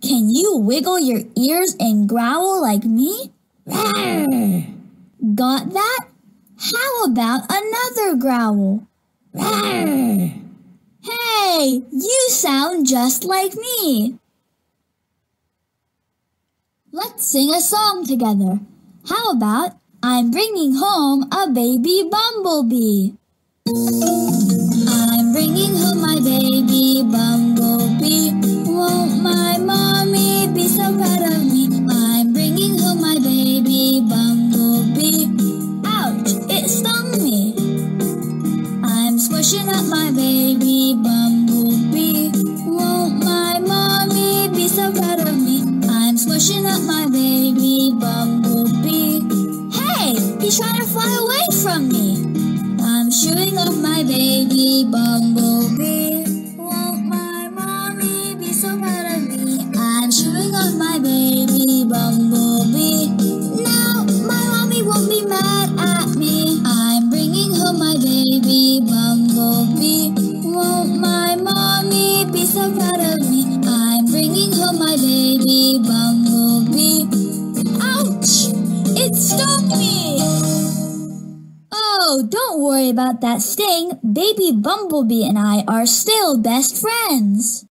Can you wiggle your ears and growl like me? Rawr. Got that? How about another growl? Rawr. Hey, you sound just like me. Let's sing a song together. How about I'm bringing home a baby bumblebee? I'm bringing home my baby bumblebee. Won't my mommy be so proud of me? I'm bringing home my baby bumblebee. Ouch, it stung me. I'm squishing up my baby bumblebee. Won't my mommy be so proud of me? I'm squishing up my baby bumblebee. Hey, he's trying to fly away from me. I'm shooing off my baby bumblebee. Won't my mommy be so proud of me? I'm shooing off my baby bumblebee. Now my mommy won't be mad at me. I'm bringing home my baby bumblebee. Won't my mommy be so proud of me? I'm bringing home my baby bumblebee. Ouch! It stung me! Oh, don't worry about that sting. Baby Bumblebee and I are still best friends.